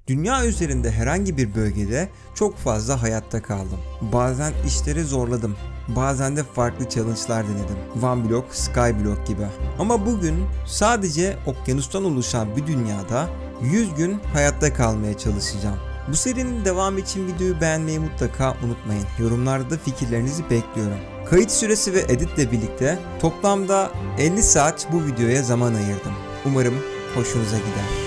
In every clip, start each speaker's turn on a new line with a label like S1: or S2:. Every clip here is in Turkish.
S1: Dünya üzerinde herhangi bir bölgede çok fazla hayatta kaldım. Bazen işleri zorladım. Bazen de farklı challenge'lar denedim. One Block, Skyblock gibi. Ama bugün sadece okyanustan oluşan bir dünyada 100 gün hayatta kalmaya çalışacağım. Bu serinin devamı için videoyu beğenmeyi mutlaka unutmayın. Yorumlarda da fikirlerinizi bekliyorum. Kayıt süresi ve editle birlikte toplamda 50 saat bu videoya zaman ayırdım. Umarım hoşunuza gider.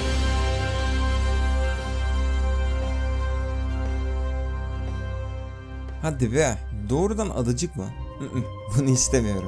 S1: Hadi be, doğrudan adacık mı? Bunu istemiyorum.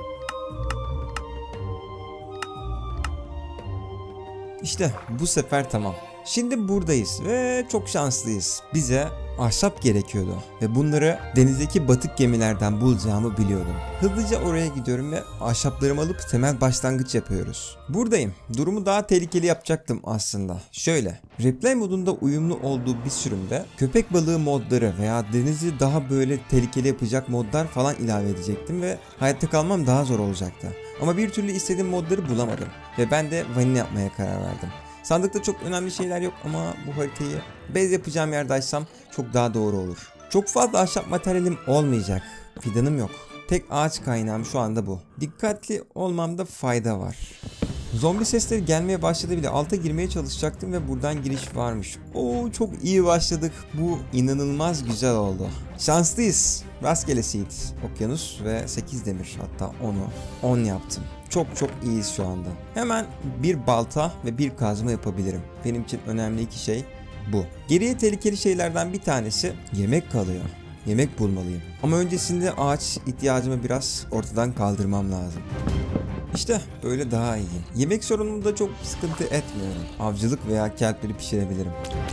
S1: İşte bu sefer tamam. Şimdi buradayız ve çok şanslıyız. Bize ahşap gerekiyordu ve bunları denizdeki batık gemilerden bulacağımı biliyordum. Hızlıca oraya gidiyorum ve ahşaplarımı alıp temel başlangıç yapıyoruz. Buradayım. Durumu daha tehlikeli yapacaktım aslında. Şöyle, replay modunda uyumlu olduğu bir sürümde köpek balığı modları veya denizi daha böyle tehlikeli yapacak modlar falan ilave edecektim ve hayatta kalmam daha zor olacaktı. Ama bir türlü istediğim modları bulamadım ve ben de vanilya yapmaya karar verdim. Sandıkta çok önemli şeyler yok ama bu haritayı base yapacağım yerde açsam çok daha doğru olur. Çok fazla ahşap materyalim olmayacak. Fidanım yok. Tek ağaç kaynağım şu anda bu. Dikkatli olmamda fayda var. Zombi sesleri gelmeye başladı bile. Alta girmeye çalışacaktım ve buradan giriş varmış. Oo, çok iyi başladık. Bu inanılmaz güzel oldu. Şanslıyız. Rastgele seed, okyanus ve 8 demir, hatta 10 yaptım. Çok iyiyiz şu anda. Hemen bir balta ve bir kazma yapabilirim. Benim için önemli iki şey bu. Geriye tehlikeli şeylerden bir tanesi yemek kalıyor. Yemek bulmalıyım. Ama öncesinde ağaç ihtiyacımı biraz ortadan kaldırmam lazım. İşte böyle daha iyi. Yemek sorununda çok sıkıntı etmiyorum. Avcılık veya kelpleri pişirebilirim.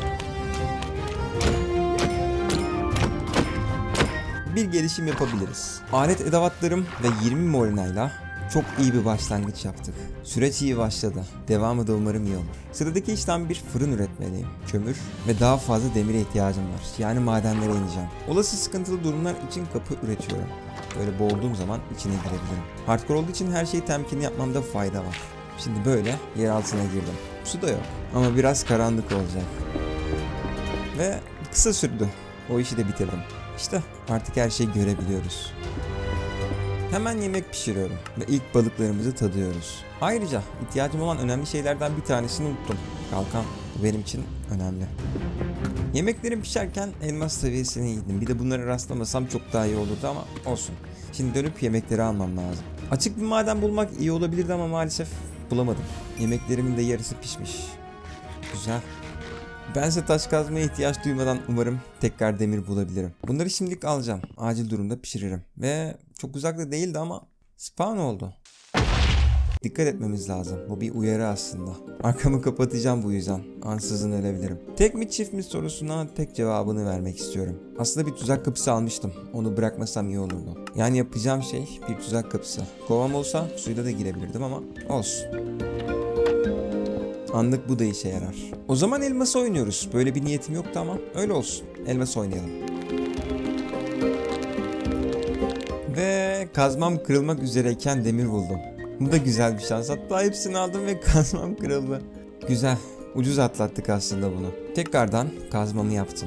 S1: Bir gelişim yapabiliriz. Alet edevatlarım ve 20 morinayla çok iyi bir başlangıç yaptık. Süreç iyi başladı. Devamı da umarım iyi olur. Sıradaki işlem bir fırın üretmeliyim. Kömür ve daha fazla demire ihtiyacım var. Yani madenlere ineceğim. Olası sıkıntılı durumlar için kapı üretiyorum. Böyle boğulduğum zaman içine girebilirim. Hardcore olduğu için her şeyi temkinli yapmamda fayda var. Şimdi böyle yer altına girdim. Su da yok ama biraz karanlık olacak. Ve kısa sürdü. O işi de bitirdim. İşte artık her şeyi görebiliyoruz. Hemen yemek pişiriyorum ve ilk balıklarımızı tadıyoruz. Ayrıca ihtiyacım olan önemli şeylerden bir tanesini unuttum. Kalkan. Bu benim için önemli. Yemeklerim pişerken elmas seviyesine indim. Bir de bunlara rastlamasam çok daha iyi olurdu ama olsun. Şimdi dönüp yemekleri almam lazım. Açık bir maden bulmak iyi olabilirdi ama maalesef bulamadım. Yemeklerimin de yarısı pişmiş. Güzel. Bense taş kazmaya ihtiyaç duymadan umarım tekrar demir bulabilirim. Bunları şimdilik alacağım. Acil durumda pişiririm. Ve çok uzakta değildi ama spawn oldu. Dikkat etmemiz lazım. Bu bir uyarı aslında. Arkamı kapatacağım bu yüzden. Ansızın ölebilirim. Tek mi çift mi sorusuna tek cevabını vermek istiyorum. Aslında bir tuzak kapısı almıştım. Onu bırakmasam iyi olurdu. Yani yapacağım şey bir tuzak kapısı. Kovam olsa suyla da girebilirdim ama olsun. Anlık bu da işe yarar. O zaman elması oynuyoruz. Böyle bir niyetim yoktu ama öyle olsun. Elması oynayalım. Ve kazmam kırılmak üzereyken demir buldum. Bu da güzel bir şans. Hatta hepsini aldım ve kazmam kırıldı. Güzel. Ucuz atlattık aslında bunu. Tekrardan kazmamı yaptım.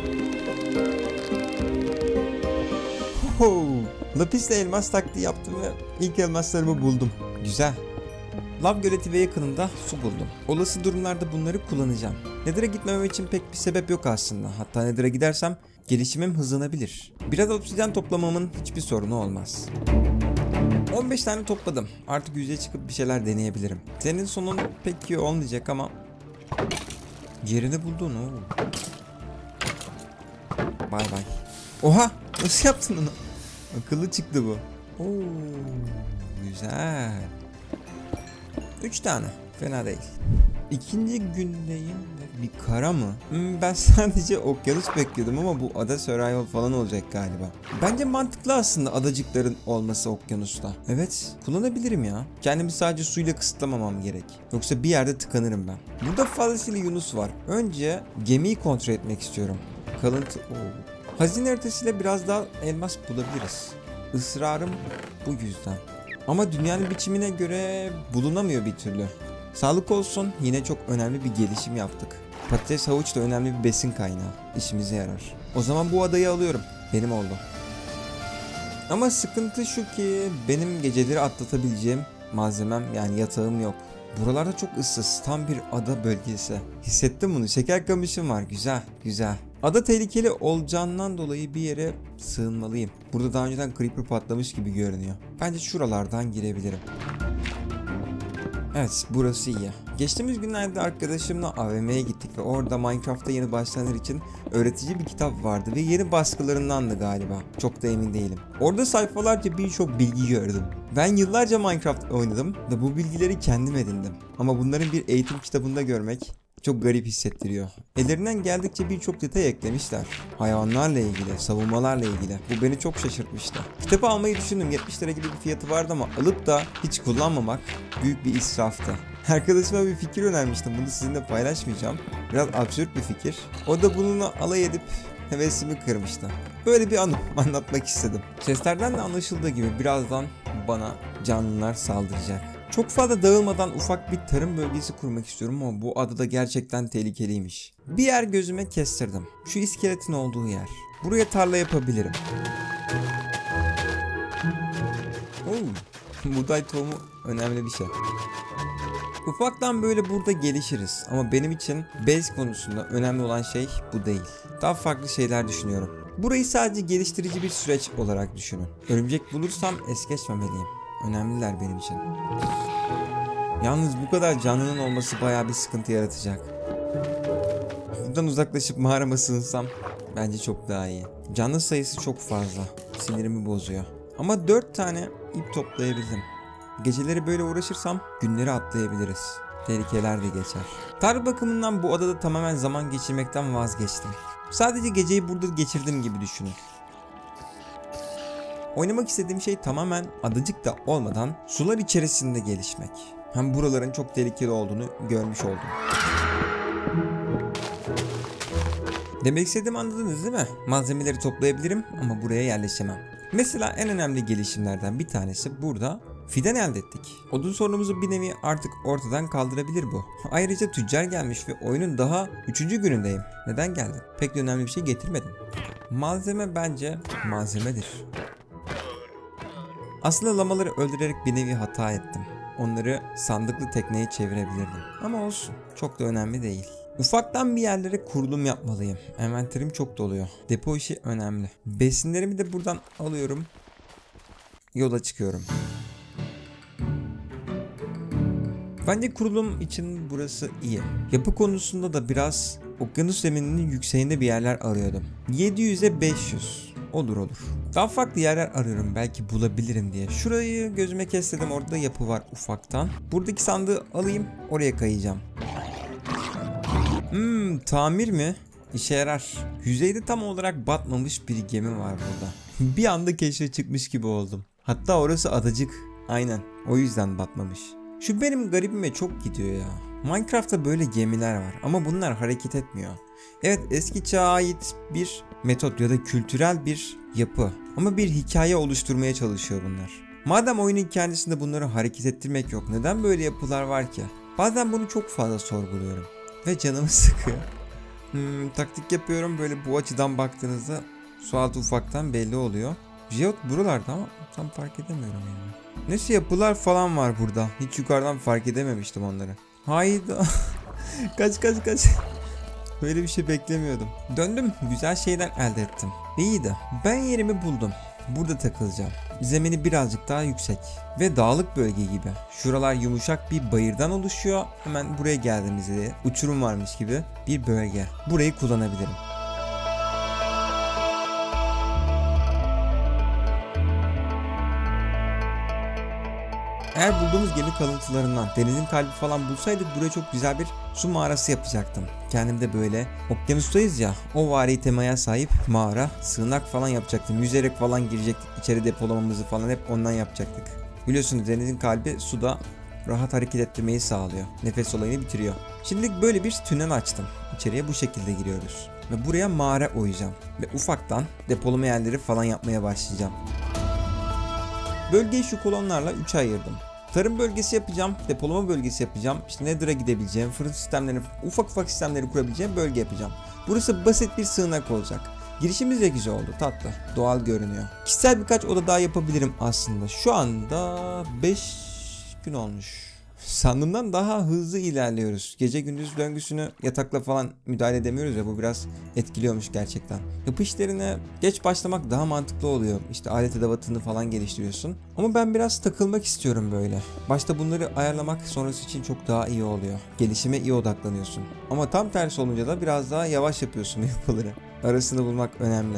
S1: Lapisle elmas taktiği yaptım ve ilk elmaslarımı buldum. Güzel. Lav göleti ve yakınında su buldum. Olası durumlarda bunları kullanacağım. Nether'a gitmemem için pek bir sebep yok aslında. Hatta Nether'a gidersem gelişimim hızlanabilir. Biraz obsidyen toplamamın hiçbir sorunu olmaz. 15 tane topladım. Artık yüzeye çıkıp bir şeyler deneyebilirim. Senin sonun pek iyi olmayacak ama yerini buldun. Bay bay. Oha! Nasıl yaptın onu? Akıllı çıktı bu. Oo, güzel. 3 tane. Fena değil. İkinci gündeyim ve bir kara mı? Ben sadece okyanus bekliyordum ama bu ada survival falan olacak galiba. Bence mantıklı aslında adacıkların olması okyanusta. Evet, kullanabilirim ya. Kendimi sadece suyla kısıtlamamam gerek. Yoksa bir yerde tıkanırım ben. Burada fazlasıyla Yunus var. Önce gemiyi kontrol etmek istiyorum. Kalıntı... Hazine haritasıyla biraz daha elmas bulabiliriz. Israrım bu yüzden. Ama dünyanın biçimine göre bulunamıyor bir türlü. Sağlık olsun, yine çok önemli bir gelişim yaptık. Patates havuç da önemli bir besin kaynağı. İşimize yarar. O zaman bu adayı alıyorum. Benim oldu. Ama sıkıntı şu ki benim geceleri atlatabileceğim malzemem yani yatağım yok. Buralarda çok ıssız, tam bir ada bölgesi. Hissettim bunu. Şeker kamışım var. Güzel, güzel. Ada tehlikeli olacağından dolayı bir yere sığınmalıyım. Burada daha önceden creeper patlamış gibi görünüyor. Bence şuralardan girebilirim. Evet, burası iyi. Geçtiğimiz günlerde arkadaşımla AVM'ye gittik ve orada Minecraft'ta yeni başlayanlar için öğretici bir kitap vardı ve yeni baskılarındandı galiba. Çok da emin değilim. Orada sayfalarca birçok bilgi gördüm. Ben yıllarca Minecraft oynadım ve bu bilgileri kendim edindim. Ama bunların bir eğitim kitabında görmek çok garip hissettiriyor. Ellerinden geldikçe birçok detay eklemişler. Hayvanlarla ilgili, savunmalarla ilgili. Bu beni çok şaşırtmıştı. Kitabı almayı düşündüm. 70 lira gibi bir fiyatı vardı ama alıp da hiç kullanmamak büyük bir israftı. Arkadaşıma bir fikir önermiştim. Bunu sizinle paylaşmayacağım. Biraz absürt bir fikir. O da bununla alay edip hevesimi kırmıştı. Böyle bir anı anlatmak istedim. Seslerden de anlaşıldığı gibi birazdan bana canlılar saldıracak. Çok fazla dağılmadan ufak bir tarım bölgesi kurmak istiyorum ama bu adada gerçekten tehlikeliymiş. Bir yer gözüme kestirdim. Şu iskeletin olduğu yer. Buraya tarla yapabilirim. Buğday tohumu önemli bir şey. Ufaktan böyle burada gelişiriz ama benim için base konusunda önemli olan şey bu değil. Daha farklı şeyler düşünüyorum. Burayı sadece geliştirici bir süreç olarak düşünün. Örümcek bulursam es geçmemeliyim. Önemliler benim için. Yalnız bu kadar canlının olması bayağı bir sıkıntı yaratacak. Buradan uzaklaşıp mağarama sığınsam bence çok daha iyi. Canlı sayısı çok fazla. Sinirimi bozuyor. Ama 4 tane ip toplayabildim. Geceleri böyle uğraşırsam günleri atlayabiliriz. Tehlikeler de geçer. Tarih bakımından bu adada tamamen zaman geçirmekten vazgeçtim. Sadece geceyi burada geçirdim gibi düşünün. Oynamak istediğim şey tamamen adacıkta olmadan sular içerisinde gelişmek. Hem buraların çok tehlikeli olduğunu görmüş oldum. Demek istediğimi anladınız değil mi? Malzemeleri toplayabilirim ama buraya yerleşemem. Mesela en önemli gelişimlerden bir tanesi burada fidan elde ettik. Odun sorunumuzu bir nevi artık ortadan kaldırabilir bu. Ayrıca tüccar gelmiş ve oyunun daha 3. günündeyim. Neden geldin? Pek de önemli bir şey getirmedim. Malzeme bence malzemedir. Aslında lamaları öldürerek bir nevi hata ettim. Onları sandıklı tekneye çevirebilirdim. Ama olsun, çok da önemli değil. Ufaktan bir yerlere kurulum yapmalıyım. Envanterim çok doluyor. Depo işi önemli. Besinlerimi de buradan alıyorum. Yola çıkıyorum. Bence kurulum için burası iyi. Yapı konusunda da biraz okyanus zemininin yükseğinde bir yerler arıyordum. 700'e 500. Olur. Daha farklı yerler arıyorum belki bulabilirim diye. Şurayı gözüme kestirdim, orada yapı var ufaktan. Buradaki sandığı alayım, oraya kayacağım. Tamir mi? İşe yarar. Yüzeyde tam olarak batmamış bir gemi var burada. Bir anda keşfe çıkmış gibi oldum. Hatta orası adacık. Aynen, o yüzden batmamış. Şu benim garibime çok gidiyor ya. Minecraft'ta böyle gemiler var ama bunlar hareket etmiyor. Evet, eski çağa ait bir metot ya da kültürel bir yapı ama bir hikaye oluşturmaya çalışıyor bunlar. Madem oyunun kendisinde bunları hareket ettirmek yok, neden böyle yapılar var ki? Bazen bunu çok fazla sorguluyorum ve canımı sıkıyor. Taktik yapıyorum, böyle bu açıdan baktığınızda sualtı ufaktan belli oluyor. Jeot buralarda ama tam fark edemiyorum yani. Neyse, yapılar falan var burada. Hiç yukarıdan fark edememiştim onları. Hayda. Kaç. Böyle bir şey beklemiyordum. Döndüm, güzel şeyler elde ettim. İyiydi. Ben yerimi buldum. Burada takılacağım. Zemini birazcık daha yüksek. Ve dağlık bölge gibi. Şuralar yumuşak bir bayırdan oluşuyor. Hemen buraya geldiğimizde uçurum varmış gibi bir bölge. Burayı kullanabilirim. Eğer bulduğumuz gemi kalıntılarından denizin kalbi falan bulsaydık buraya çok güzel bir su mağarası yapacaktım. Kendimde böyle okyanustayız ya, o vari temaya sahip mağara, sığınak falan yapacaktım. Yüzerek falan girecektik, içeri depolamamızı falan hep ondan yapacaktık. Biliyorsunuz denizin kalbi suda rahat hareket ettirmeyi sağlıyor. Nefes olayını bitiriyor. Şimdilik böyle bir tünel açtım. İçeriye bu şekilde giriyoruz. Ve buraya mağara oyacağım. Ve ufaktan depolama yerleri falan yapmaya başlayacağım. Bölgeyi şu kolonlarla 3'e ayırdım. Tarım bölgesi yapacağım, depolama bölgesi yapacağım. İşte Nether'a gidebileceğim, fırın sistemlerini, ufak ufak sistemleri kurabileceğim bölge yapacağım. Burası basit bir sığınak olacak. Girişimiz de güzel oldu, tatlı, doğal görünüyor. Kişisel birkaç oda daha yapabilirim aslında. Şu anda 5 gün olmuş. Sandığımdan daha hızlı ilerliyoruz. Gece gündüz döngüsünü yatakla falan müdahale edemiyoruz ya, bu biraz etkiliyormuş gerçekten. Yapı işlerine geç başlamak daha mantıklı oluyor. İşte alet edevatını falan geliştiriyorsun. Ama ben biraz takılmak istiyorum böyle. Başta bunları ayarlamak sonrası için çok daha iyi oluyor. Gelişime iyi odaklanıyorsun. Ama tam tersi olunca da biraz daha yavaş yapıyorsun yapıları. Arasını bulmak önemli.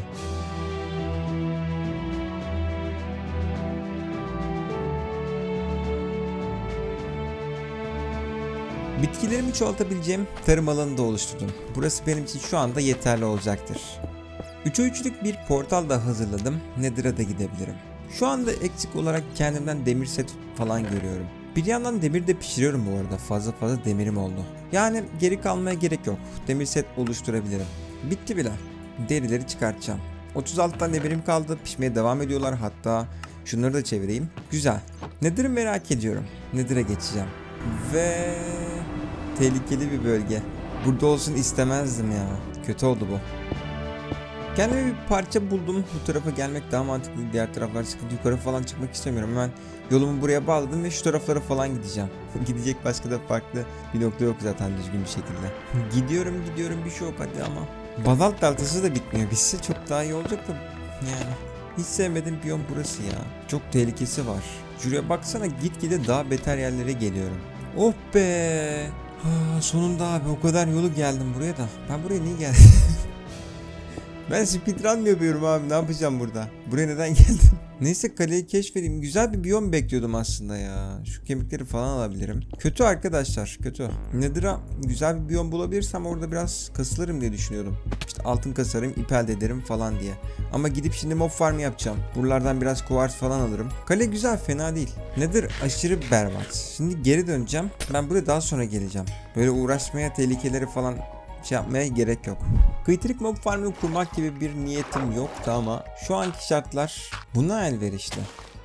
S1: Bitkilerimi çoğaltabileceğim tarım alanını da oluşturdum. Burası benim için şu anda yeterli olacaktır. 3'e 3'lük bir portal da hazırladım. Nether'a da gidebilirim. Şu anda eksik olarak kendimden demir set falan görüyorum. Bir yandan demir de pişiriyorum bu arada. Fazla demirim oldu. Yani geri kalmaya gerek yok. Demir set oluşturabilirim. Bitti bile. Derileri çıkartacağım. 36 tane demirim kaldı. Pişmeye devam ediyorlar. Hatta şunları da çevireyim. Güzel. Nether'ı merak ediyorum. Nether'a geçeceğim. Ve tehlikeli bir bölge. Burada olsun istemezdim ya. Kötü oldu bu. Kendime bir parça buldum. Bu tarafa gelmek daha mantıklı. Diğer taraflar sıkıntı. Yukarı falan çıkmak istemiyorum. Hemen yolumu buraya bağladım ve şu taraflara falan gideceğim. Gidecek başka da farklı bir nokta yok zaten düzgün bir şekilde. Gidiyorum bir şey yok hadi ama. Bazalt deltası da bitmiyor. Bitse çok daha iyi olacak da yani. Hiç sevmediğim biyom burası ya. Çok tehlikesi var. Şuraya baksana, gitgide daha beter yerlere geliyorum. Oh be. Sonunda abi, o kadar yolu geldim buraya da. Ben buraya niye geldim? Ben speedrun mı yapıyorum abi, ne yapacağım burada? Buraya neden geldim? Neyse, kaleyi keşfedeyim. Güzel bir biyom bekliyordum aslında ya. Şu kemikleri falan alabilirim. Kötü arkadaşlar, kötü. Nether'a güzel bir biyom bulabilirsem orada biraz kasılırım diye düşünüyordum. İşte altın kasarım, ip elde ederim falan diye. Ama gidip şimdi mob farm yapacağım. Buralardan biraz kuvars falan alırım. Kale güzel, fena değil. Nether aşırı berbat. Şimdi geri döneceğim. Ben buraya daha sonra geleceğim. Böyle uğraşmaya, tehlikeleri falan yapmaya gerek yok. Kritik mob farmını kurmak gibi bir niyetim yoktu ama şu anki şartlar buna elverişli.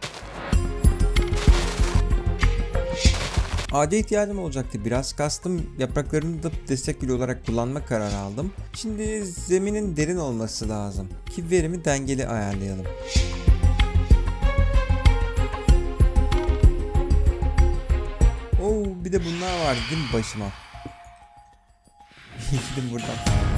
S1: Ağaca ihtiyacım olacaktı. Biraz kastım, yapraklarını da destek bile olarak kullanma kararı aldım. Şimdi zeminin derin olması lazım ki verimi dengeli ayarlayalım. Oo, bir de bunlar var değil mi başıma? Gidin buradan.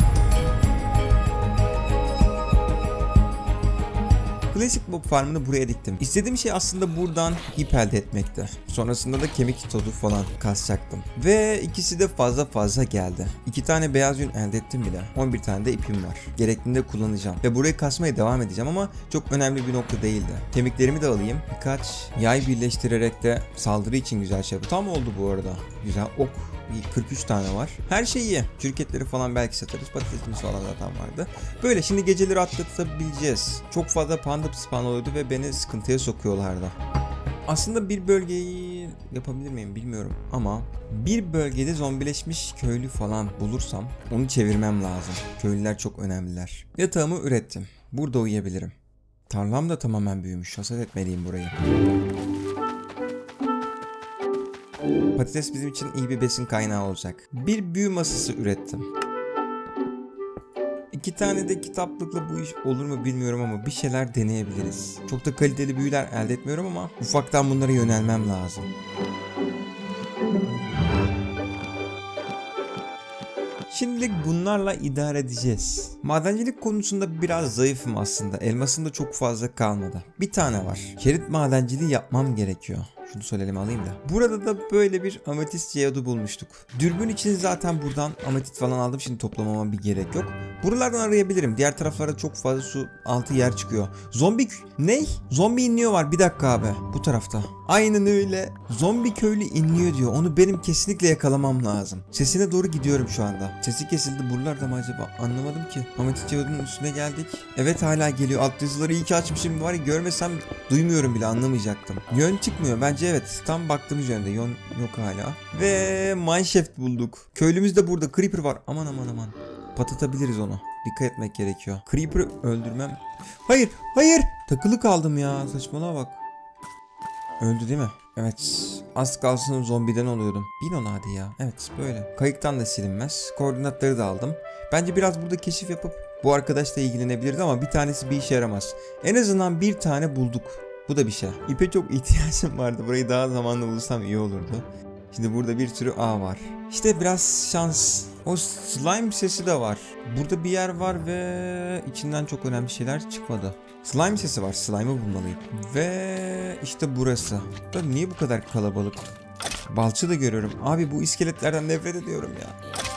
S1: Klasik mob farmını buraya diktim. İstediğim şey aslında buradan ip elde etmekti. Sonrasında da kemik tozu falan kasacaktım. Ve ikisi de fazla geldi. 2 tane beyaz yün elde ettim bile. 11 tane de ipim var. Gerektiğinde kullanacağım. Ve burayı kasmaya devam edeceğim ama çok önemli bir nokta değildi. Kemiklerimi de alayım. Birkaç yay birleştirerek de saldırı için güzel şey. Bu tam oldu bu arada. Güzel ok. 43 tane var. Her şey iyi. Çürüketleri falan belki satarız. Patatesimiz falan zaten vardı. Böyle şimdi geceleri atlatabileceğiz. Çok fazla panda spawn oluyordu ve beni sıkıntıya sokuyorlardı. Aslında bir bölgeyi yapabilir miyim bilmiyorum ama bir bölgede zombileşmiş köylü falan bulursam onu çevirmem lazım. Köylüler çok önemliler. Yatağımı ürettim. Burada uyuyabilirim. Tarlam da tamamen büyümüş. Hasat etmeliyim burayı. Patates bizim için iyi bir besin kaynağı olacak. Bir büyü masası ürettim. 2 tane de kitaplıkla bu iş olur mu bilmiyorum ama bir şeyler deneyebiliriz. Çok da kaliteli büyüler elde etmiyorum ama ufaktan bunlara yönelmem lazım. Şimdilik bunlarla idare edeceğiz. Madencilik konusunda biraz zayıfım aslında. Elmasım da çok fazla kalmadı. Bir tane var. Şerit madenciliği yapmam gerekiyor. Şunu söyleyelim, alayım da. Burada da böyle bir ametist geodu bulmuştuk. Dürbün için zaten buradan ametist falan aldım. Şimdi toplamama bir gerek yok. Buralardan arayabilirim. Diğer taraflara çok fazla su altı yer çıkıyor. Zombi... Ne? Zombi inliyor var. Bir dakika abi. Bu tarafta. Aynen öyle. Zombi köylü inliyor diyor. Onu benim kesinlikle yakalamam lazım. Sesine doğru gidiyorum şu anda. Sesi kesildi. Buralarda mı acaba? Anlamadım ki. Ametist geodunun üstüne geldik. Evet, hala geliyor. Alt yazıları iyi ki açmışım. Var ya, görmesem duymuyorum bile, anlamayacaktım. Yön çıkmıyor. Bence evet. Tam baktığımız yönde. Yön yok hala. Ve mineshaft bulduk. Köylümüz de burada. Creeper var. Aman. Patlatabiliriz onu. Dikkat etmek gerekiyor. Creeper'ı öldürmem. Hayır. Takılı kaldım ya. Saçmalığa bak. Öldü değil mi? Evet, az kalsın zombiden oluyordum. Bin ona hadi ya. Evet, böyle. Kayıktan da silinmez. Koordinatları da aldım. Bence biraz burada keşif yapıp bu arkadaşla ilgilenebiliriz ama bir tanesi bir işe yaramaz. En azından bir tane bulduk. Bu da bir şey. İpe çok ihtiyacım vardı. Burayı daha zamanlı bulursam iyi olurdu. Şimdi burada bir sürü ağ var. İşte biraz şans. O slime sesi de var. Burada bir yer var ve içinden çok önemli şeyler çıkmadı. Slime sesi var. Slime'ı bulmalıyım. Ve işte burası. Da niye bu kadar kalabalık? Balçı da görüyorum. Abi bu iskeletlerden nefret ediyorum ya.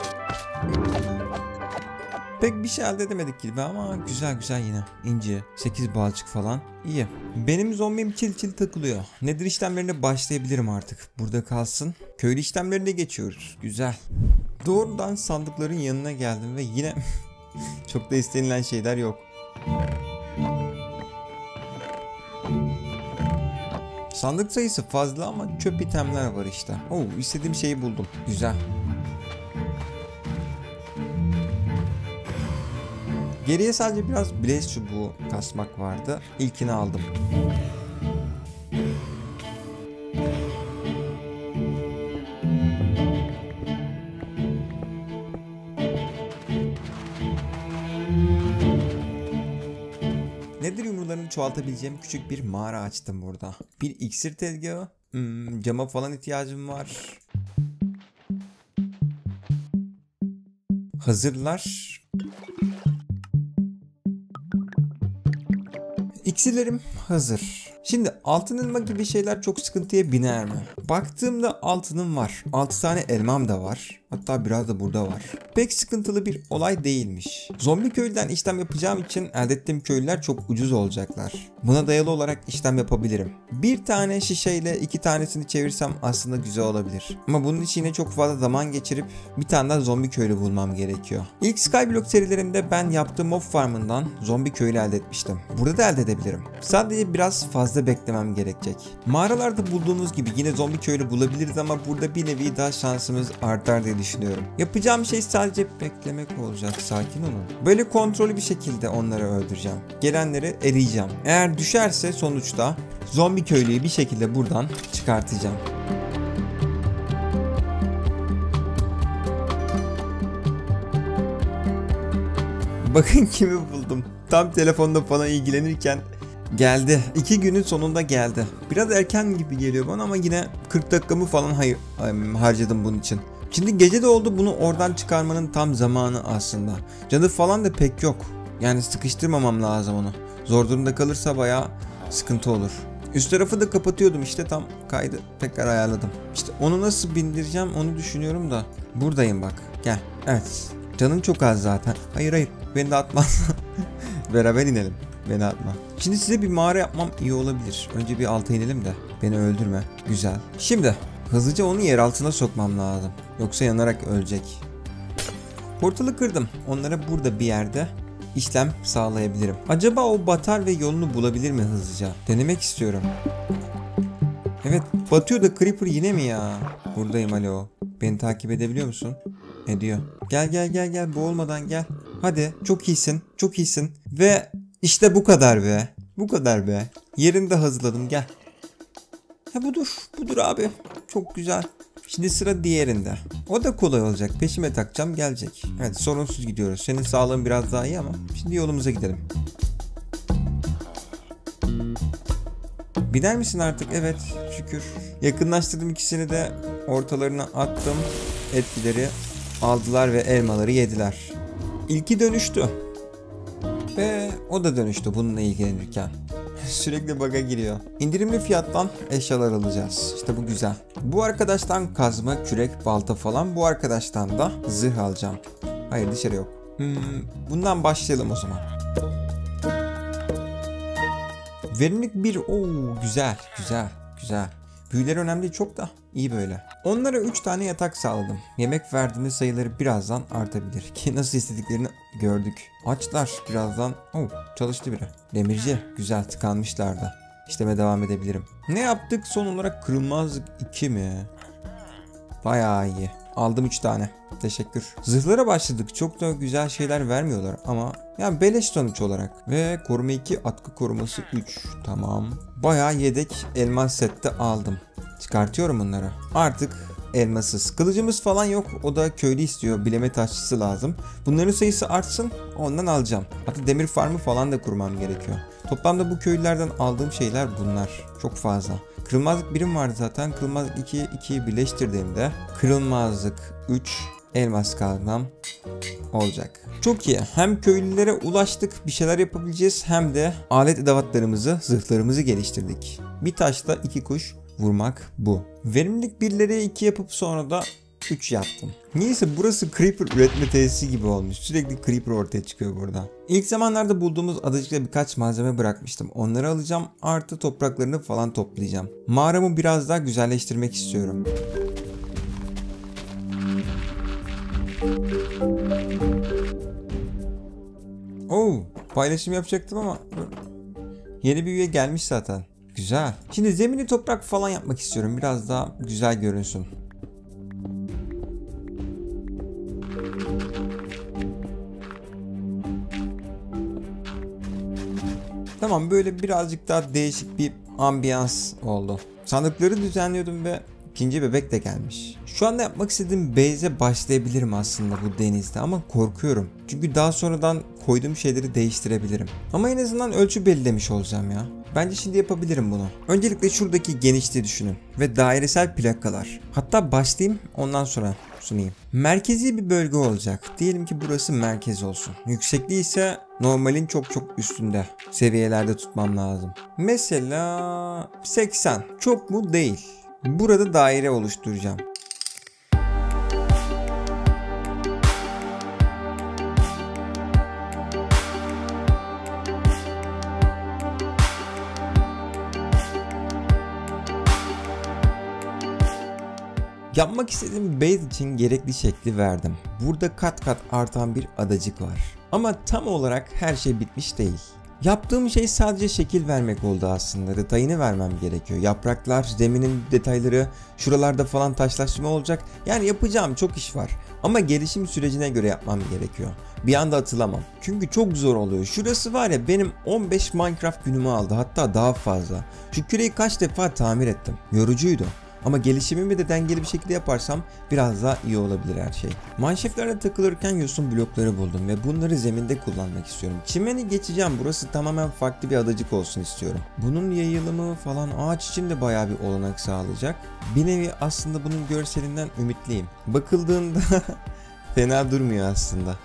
S1: Pek bir şey elde edemedik gibi ama güzel yine. İnci, 8 balçık falan. İyi. Benim zombim çil takılıyor. Nedir işlemlerine başlayabilirim artık. Burada kalsın. Köylü işlemlerine geçiyoruz. Güzel. Doğrudan sandıkların yanına geldim ve yine çok da istenilen şeyler yok. Sandık sayısı fazla ama çöp itemler var işte. İstediğim şeyi buldum. Güzel. Geriye sadece biraz blaze çubuğu kasmak vardı. İlkini aldım. Nedir yumrularını çoğaltabileceğim küçük bir mağara açtım burada. Bir iksir tezgahı. Cama falan ihtiyacım var. Hazırlar. İksirlerim hazır. Şimdi altın elma gibi şeyler çok sıkıntıya biner mi? Baktığımda altınım var. 6 tane elmam da var. Hatta biraz da burada var. Pek sıkıntılı bir olay değilmiş. Zombi köylüden işlem yapacağım için elde ettiğim köylüler çok ucuz olacaklar. Buna dayalı olarak işlem yapabilirim. Bir tane şişeyle 2 tanesini çevirsem aslında güzel olabilir. Ama bunun için yine çok fazla zaman geçirip bir tane daha zombi köylü bulmam gerekiyor. İlk Skyblock serilerimde ben yaptığım mob farmından zombi köylü elde etmiştim. Burada da elde edebilirim. Sadece biraz fazla beklemem gerekecek. Mağaralarda bulduğunuz gibi yine zombi köylü bulabiliriz ama burada bir nevi daha şansımız artar diye düşünüyorum. Yapacağım şey sadece beklemek olacak. Sakin olun. Böyle kontrollü bir şekilde onları öldüreceğim. Gelenleri eleyeceğim. Eğer düşerse sonuçta zombi köylüyü bir şekilde buradan çıkartacağım. Bakın kimi buldum. Tam telefonda falan ilgilenirken geldi. 2 günün sonunda geldi. Biraz erken gibi geliyor bana ama yine 40 dakikamı falan harcadım bunun için. Şimdi gece de oldu, bunu oradan çıkarmanın tam zamanı aslında. Canı falan da pek yok. Yani sıkıştırmamam lazım onu. Zor durumda kalırsa bayağı sıkıntı olur. Üst tarafı da kapatıyordum işte, tam kaydı tekrar ayarladım. İşte onu nasıl bindireceğim onu düşünüyorum da. Buradayım bak, gel. Evet, canın çok az zaten. Hayır beni de atma. Beraber inelim, beni atma. Şimdi size bir mağara yapmam iyi olabilir. Önce bir alta inelim de beni öldürme. Güzel. Şimdi hızlıca onu yer altına sokmam lazım. Yoksa yanarak ölecek. Portalı kırdım. Onlara burada bir yerde işlem sağlayabilirim. Acaba o batar ve yolunu bulabilir mi hızlıca? Denemek istiyorum. Evet, batıyor da Creeper yine mi ya? Buradayım, alo. Beni takip edebiliyor musun? Ediyor. Gel boğulmadan gel. Hadi, çok iyisin. Ve işte bu kadar be. Bu kadar be. Yerini de hazırladım, gel. Ha budur abi. Çok güzel. Şimdi sıra diğerinde. O da kolay olacak. Peşime takacağım, gelecek. Evet, sorunsuz gidiyoruz. Senin sağlığın biraz daha iyi ama şimdi yolumuza gidelim. Biner misin artık? Evet, şükür. Yakınlaştırdım, ikisini de ortalarına attım. Etkileri aldılar ve elmaları yediler. İlki dönüştü. Ve o da dönüştü bununla ilgilenirken. Sürekli bug'a giriyor. İndirimli fiyattan eşyalar alacağız. İşte bu güzel. Bu arkadaştan kazma, kürek, balta falan. Bu arkadaştan da zırh alacağım. Hayır, dışarı yok. Bundan başlayalım o zaman. Verimlilik 1. Güzel. Büyüleri önemli çok da iyi böyle. Onlara 3 tane yatak sağladım. Yemek verdiğinde sayıları birazdan artabilir. Ki nasıl istediklerini gördük. Açlar birazdan. Çalıştı biri. Demirci. Güzel, tıkanmışlardı. İşleme devam edebilirim. Ne yaptık? Son olarak kırılmazlık 2 mi? Bayağı iyi. Aldım 3 tane. Teşekkür. Zırhlara başladık. Çok da güzel şeyler vermiyorlar ama yani beleş sonuç olarak. Ve koruma 2, atkı koruması 3. Tamam. Bayağı yedek elmas sette aldım. Çıkartıyorum bunları. Artık elmasız. Kılıcımız falan yok. O da köylü istiyor. Bileme taşçısı lazım. Bunların sayısı artsın. Ondan alacağım. Hatta demir farmı falan da kurmam gerekiyor. Toplamda bu köylülerden aldığım şeyler bunlar. Çok fazla. Kırılmazlık birim vardı zaten. Kırılmazlık 2'yi birleştirdiğimde kırılmazlık 3 elmas kazmam olacak. Çok iyi. Hem köylülere ulaştık, bir şeyler yapabileceğiz, hem de alet edevatlarımızı, zırhlarımızı geliştirdik. Bir taşla 2 kuş vurmak bu. Verimlilik 1'leri 2 yapıp sonra da 3 yaptım. Niyeyse burası Creeper üretme tesisi gibi olmuş. Sürekli Creeper ortaya çıkıyor burada. İlk zamanlarda bulduğumuz adacıkta birkaç malzeme bırakmıştım. Onları alacağım, artı topraklarını falan toplayacağım. Mağaramı biraz daha güzelleştirmek istiyorum. Paylaşım yapacaktım ama yeni bir üye gelmiş zaten. Güzel. Şimdi zemini toprak falan yapmak istiyorum. Biraz daha güzel görünsün. Tamam, böyle birazcık daha değişik bir ambiyans oldu. Sandıkları düzenliyordum ve ikinci bebek de gelmiş. Şu anda yapmak istediğim base'e başlayabilirim aslında bu denizde ama korkuyorum. Çünkü daha sonradan koyduğum şeyleri değiştirebilirim. Ama en azından ölçü belirlemiş olacağım ya. Bence şimdi yapabilirim bunu. Öncelikle şuradaki genişliği düşünün ve dairesel plakalar. Hatta başlayayım, ondan sonra sunayım. Merkezi bir bölge olacak. Diyelim ki burası merkez olsun. Yüksekliği ise normalin çok üstünde seviyelerde tutmam lazım. Mesela 80. Çok mu? Değil. Burada daire oluşturacağım. Yapmak istediğim base için gerekli şekli verdim. Burada kat kat artan bir adacık var. Ama tam olarak her şey bitmiş değil. Yaptığım şey sadece şekil vermek oldu aslında. Detayını vermem gerekiyor. Yapraklar, zeminin detayları, şuralarda falan taşlaşma olacak. Yani yapacağım çok iş var. Ama gelişim sürecine göre yapmam gerekiyor. Bir anda atılamam. Çünkü çok zor oluyor. Şurası var ya, benim 15 Minecraft günümü aldı. Hatta daha fazla. Şu küreyi kaç defa tamir ettim. Yorucuydu. Ama gelişimimi de dengeli bir şekilde yaparsam biraz daha iyi olabilir her şey. Mineshaft'lerde takılırken yosun blokları buldum ve bunları zeminde kullanmak istiyorum. Çimeni geçeceğim. Burası tamamen farklı bir adacık olsun istiyorum. Bunun yayılımı falan ağaç için de bayağı bir olanak sağlayacak. Bir nevi aslında bunun görselinden ümitliyim. Bakıldığında fena durmuyor aslında.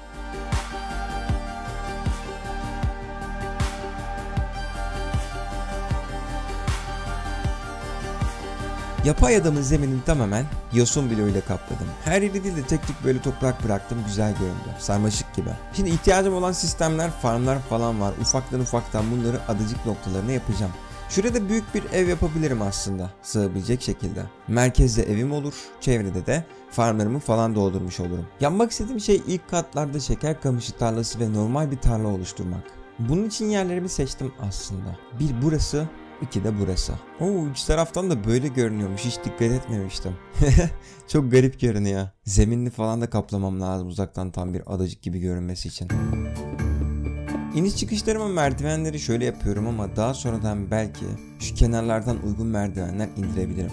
S1: Yapay adamın zeminini tamamen yosun bloğuyla kapladım. Her yeri değil de tek böyle toprak bıraktım, güzel göründü. Sarmaşık gibi. Şimdi ihtiyacım olan sistemler, farmlar falan var. Ufaktan bunları adacık noktalarına yapacağım. Şurada büyük bir ev yapabilirim aslında, sığabilecek şekilde. Merkezde evim olur, çevrede de farmlarımı falan doldurmuş olurum. Yapmak istediğim şey ilk katlarda şeker kamışı tarlası ve normal bir tarla oluşturmak. Bunun için yerlerimi seçtim aslında. Bir burası, 2 de burası. Üç taraftan da böyle görünüyormuş. Hiç dikkat etmemiştim. Çok garip görünüyor. Zeminini falan da kaplamam lazım uzaktan, tam bir adacık gibi görünmesi için. İniş çıkışlarıma merdivenleri şöyle yapıyorum ama daha sonradan belki şu kenarlardan uygun merdivenler indirebilirim.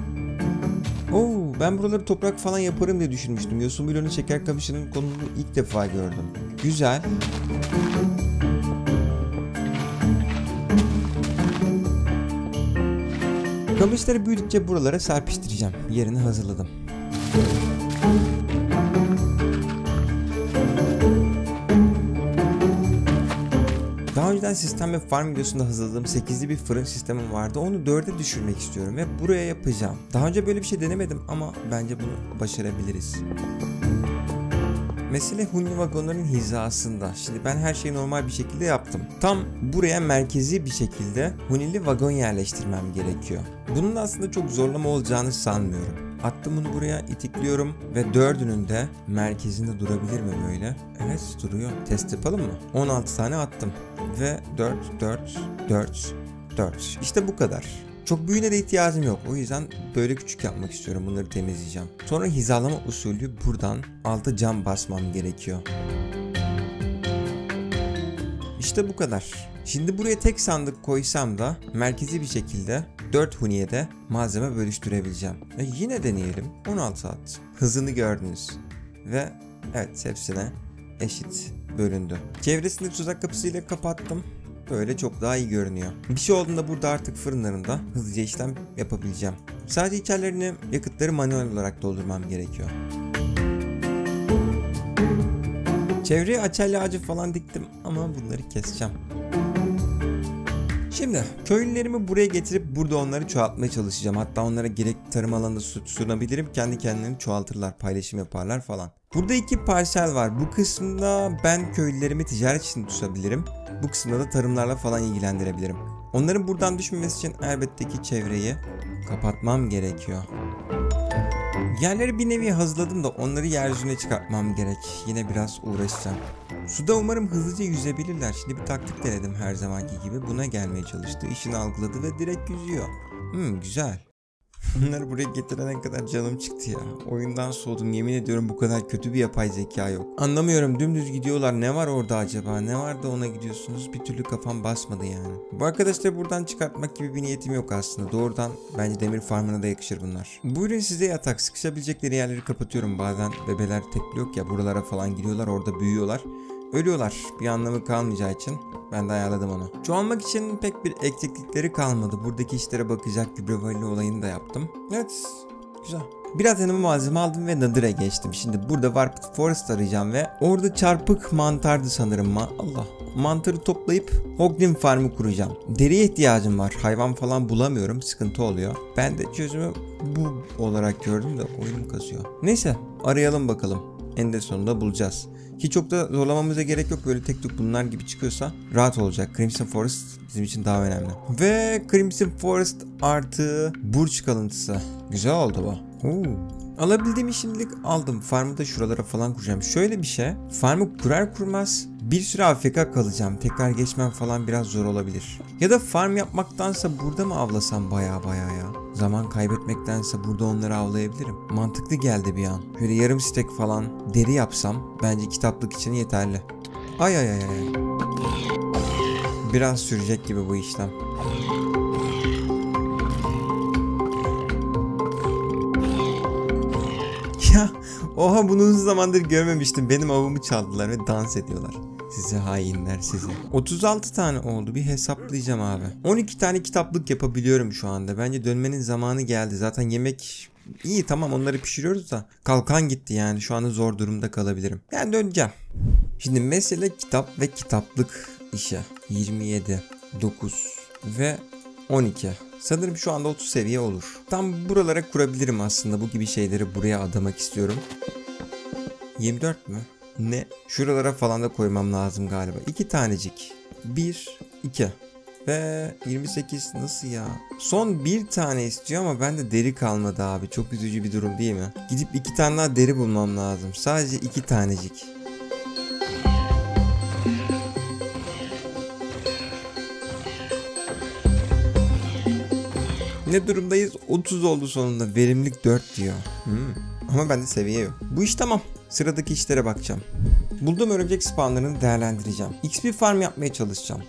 S1: Ben buraları toprak falan yaparım diye düşünmüştüm. Yosun bloğunun şeker kamışının konumunu ilk defa gördüm. Güzel. Kamışları büyüdükçe buralara serpiştireceğim. Yerini hazırladım. Daha önceden sistem ve farm videosunda hazırladığım 8'li bir fırın sistemim vardı. Onu 4'e düşürmek istiyorum ve buraya yapacağım. Daha önce böyle bir şey denemedim ama bence bunu başarabiliriz. Mesele Huni vagonların hizasında. Şimdi ben her şeyi normal bir şekilde yaptım. Tam buraya merkezi bir şekilde Hunili vagon yerleştirmem gerekiyor. Bunun da aslında çok zorlama olacağını sanmıyorum. Attım bunu buraya, itikliyorum ve 4'ünün de merkezinde durabilir mi böyle? Evet, duruyor. Test yapalım mı? 16 tane attım. Ve 4. İşte bu kadar. Çok büyüğüne de ihtiyacım yok. O yüzden böyle küçük yapmak istiyorum. Bunları temizleyeceğim. Sonra hizalama usulü buradan alta cam basmam gerekiyor. İşte bu kadar. Şimdi buraya tek sandık koysam da merkezi bir şekilde 4 huniye de malzeme bölüştürebileceğim. Yine deneyelim. 16 saat. Hızını gördünüz. Ve evet, hepsine eşit bölündü. Çevresini tuzak kapısıyla kapattım. Böyle çok daha iyi görünüyor. Bir şey olduğunda burada artık fırınlarında hızlıca işlem yapabileceğim. Sadece içerilerini, yakıtları manuel olarak doldurmam gerekiyor. Çevreye açelya ağacı falan diktim ama bunları keseceğim. Şimdi köylülerimi buraya getirip burada onları çoğaltmaya çalışacağım. Hatta onlara gerekli tarım alanında sunabilirim. Kendi kendilerini çoğaltırlar, paylaşım yaparlar falan. Burada 2 parsel var. Bu kısımda ben köylülerimi ticaret için tutabilirim. Bu kısımda da tarımlarla falan ilgilendirebilirim. Onların buradan düşmemesi için elbette ki çevreyi kapatmam gerekiyor. Yerleri bir nevi hazırladım da onları yeryüzüne çıkartmam gerek. Yine biraz uğraşacağım. Suda umarım hızlıca yüzebilirler. Şimdi bir taktik denedim her zamanki gibi. Buna gelmeye çalıştı. İşini algıladı ve direkt yüzüyor. Güzel. Bunları buraya getirene kadar canım çıktı ya. Oyundan soğudum, yemin ediyorum, bu kadar kötü bir yapay zeka yok. Anlamıyorum, dümdüz gidiyorlar. Ne var orada acaba? Ne var da ona gidiyorsunuz? Bir türlü kafam basmadı yani. Bu arkadaşları buradan çıkartmak gibi bir niyetim yok aslında. Doğrudan bence demir farmına da yakışır bunlar. Buyurun size yatak. Sıkışabilecekleri yerleri kapatıyorum. Bazen bebeler tekli yok ya, buralara falan giriyorlar, orada büyüyorlar. Ölüyorlar. Bir anlamı kalmayacağı için ben de ayarladım onu. Çoğalmak için pek bir eksiklikleri kalmadı. Buradaki işlere bakacak gübre varili olayını da yaptım. Evet, güzel. Biraz yanıma malzeme aldım ve Nether'a geçtim. Şimdi burada Warped Forest arayacağım ve orada çarpık mantardı sanırım. Allah. Mantarı toplayıp Hoglin Farm'ı kuracağım. Deriye ihtiyacım var. Hayvan falan bulamıyorum. Sıkıntı oluyor. Ben de çözümü bu olarak gördüm de oyunum kasıyor. Neyse, arayalım bakalım. En sonunda bulacağız. Ki çok da zorlamamıza gerek yok. Böyle tek tük bunlar gibi çıkıyorsa rahat olacak. Crimson Forest bizim için daha önemli. Ve Crimson Forest artı burç kalıntısı. Güzel oldu bu. Alabildiğimi şimdilik aldım. Farmı da şuralara falan kuracağım. Şöyle bir şey. Farmı kurar kurmaz bir süre AFK kalacağım. Tekrar geçmem falan biraz zor olabilir. Ya da farm yapmaktansa burada mı avlasam baya ya? Zaman kaybetmektense burada onları avlayabilirim. Mantıklı geldi bir an. Şöyle yarım stek falan deri yapsam bence kitaplık için yeterli. Ay. Biraz sürecek gibi bu işlem. Ya oha, bunu uzun zamandır görmemiştim. Benim avımı çaldılar ve dans ediyorlar. Sizi hainler sizi. 36 tane oldu, bir hesaplayacağım abi. 12 tane kitaplık yapabiliyorum şu anda. Bence dönmenin zamanı geldi. Zaten yemek iyi, tamam, onları pişiriyoruz da kalkan gitti yani, şu anda zor durumda kalabilirim. Yani döneceğim. Şimdi mesele kitap ve kitaplık işi. 27, 9 ve 12. Sanırım şu anda 30 seviye olur. Tam buralara kurabilirim aslında. Bu gibi şeyleri buraya adamak istiyorum. 24 mü? Ne? Şuralara falan da koymam lazım galiba. 2 tanecik. 1, 2. Ve 28 nasıl ya? Son bir tane istiyor ama bende deri kalmadı abi. Çok üzücü bir durum değil mi? Gidip 2 tane daha deri bulmam lazım. Sadece 2 tanecik. Ne durumdayız? 30 oldu sonunda. Verimlilik 4 diyor. Ama bende seviye yok. Bu iş tamam. Sıradaki işlere bakacağım. Bulduğum örümcek spawnlarını değerlendireceğim. XP farm yapmaya çalışacağım.